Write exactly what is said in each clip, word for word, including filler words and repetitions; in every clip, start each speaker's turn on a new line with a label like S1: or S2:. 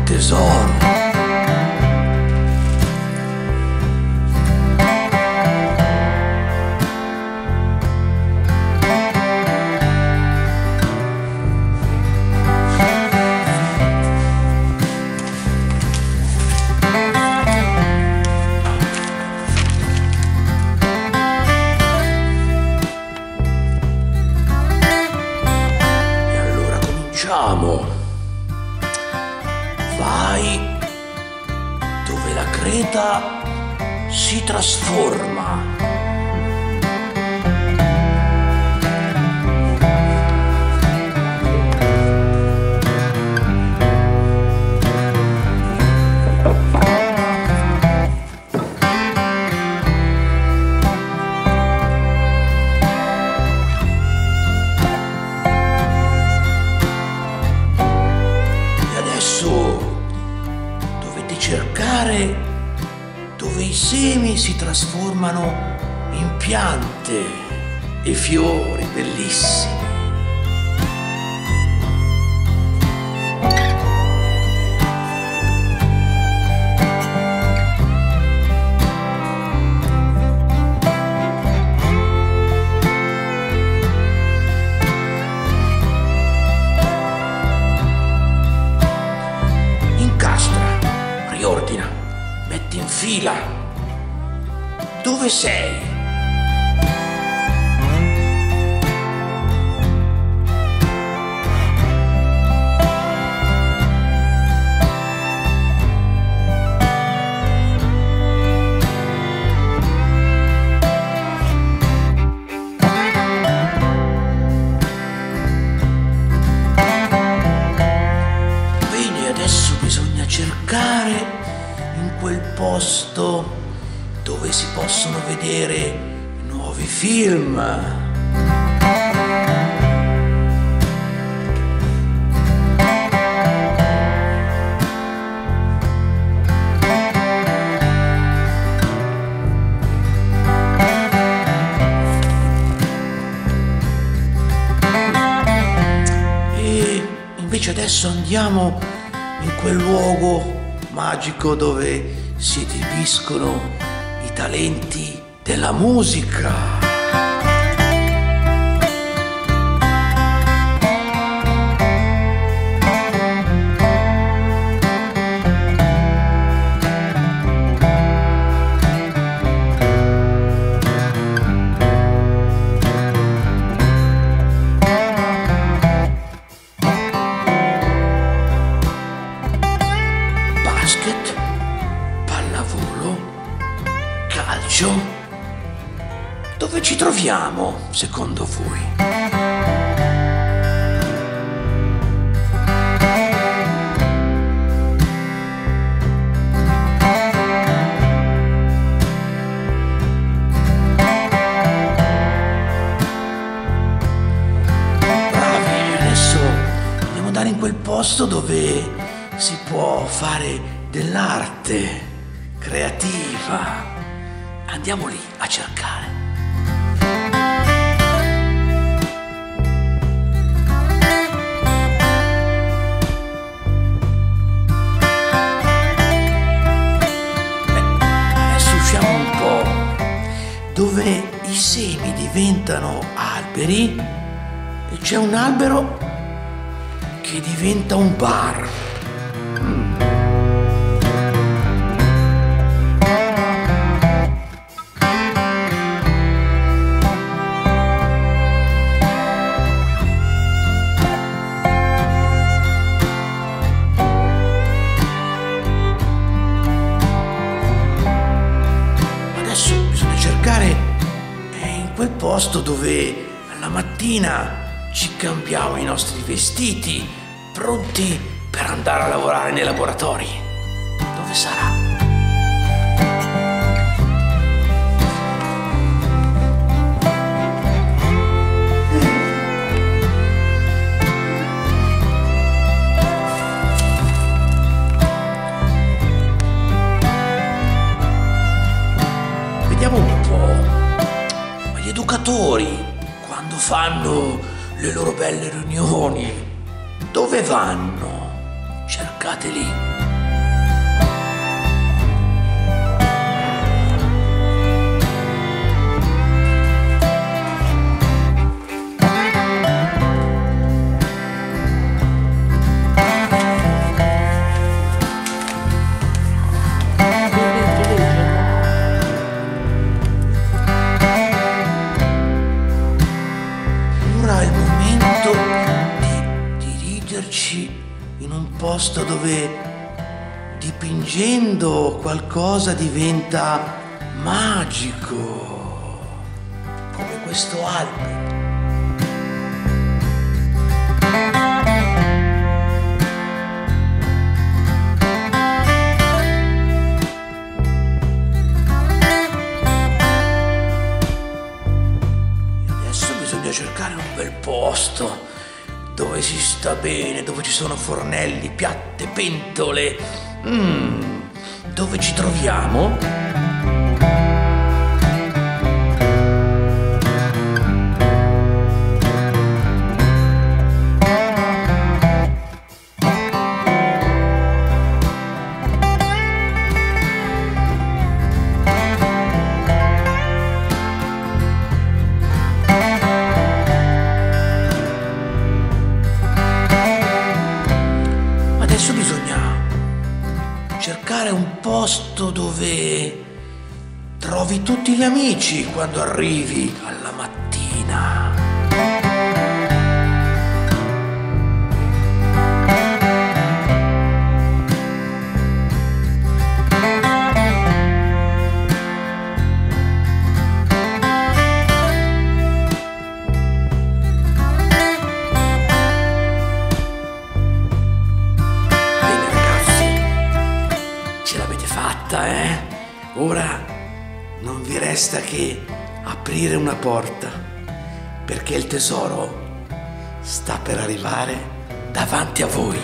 S1: tesoro. Vai dove la creta si trasforma. Cercare dove i semi si trasformano in piante e fiori bellissimi. Riordina, metti in fila. Dove sei? Bene, adesso bisogna cercare in quel posto dove si possono vedere nuovi film. E invece adesso andiamo in quel luogo magico dove si esibiscono i talenti della musica. Basket, pallavolo, calcio. Dove ci troviamo, secondo voi? Bravi, adesso dobbiamo andare in quel posto dove si può fare dell'arte creativa. Andiamo lì a cercare. Beh, adesso usciamo un po' dove i semi diventano alberi e c'è un albero che diventa un bar. Mm. Adesso bisogna cercare in quel posto dove alla mattina ci cambiamo i nostri vestiti, pronti per andare a lavorare nei laboratori. Dove sarà? Vediamo un po'. Ma gli educatori, quando fanno le loro belle riunioni, dove vanno? Cercate lì. dove dipingendo qualcosa diventa magico, come questo albero. Bisogna cercare un bel posto dove si sta bene, dove ci sono fornelli, piatte, pentole. Mm, dove ci troviamo? Adesso bisogna cercare un posto dove trovi tutti gli amici quando arrivi alla mattina. Eh? Ora non vi resta che aprire una porta, perché il tesoro sta per arrivare davanti a voi.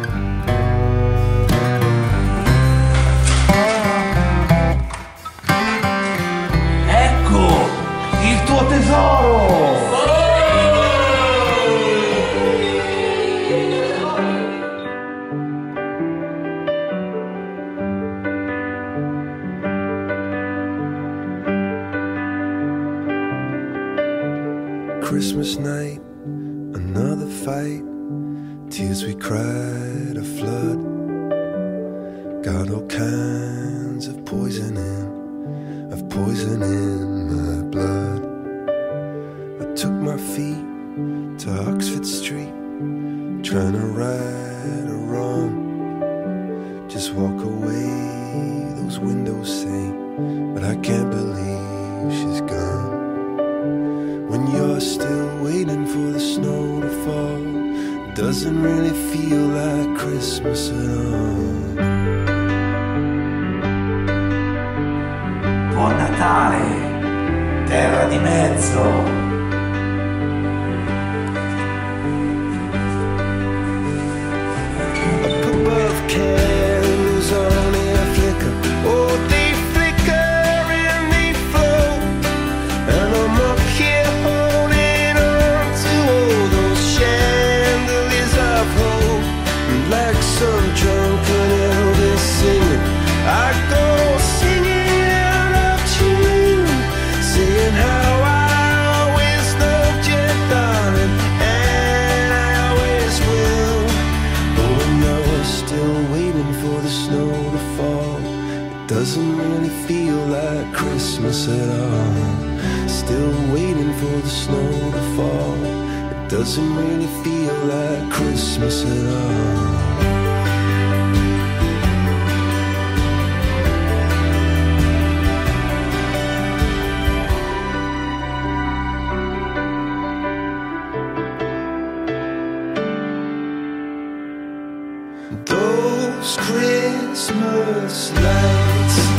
S1: Ecco il tuo tesoro!
S2: Christmas night, another fight, tears we cried, a flood. Got all kinds of poison in, of poison in my blood. I took my feet to Oxford Street, trying to right a wrong. Just walk away, those windows say, but I can't believe she's gone. When you're still waiting for the snow to fall, it doesn't really feel like Christmas at all.
S1: Buon Natale, terra di mezzo.
S2: Doesn't really feel like Christmas at all. Still waiting for the snow to fall. It doesn't really feel like Christmas at all. Those Christmas lights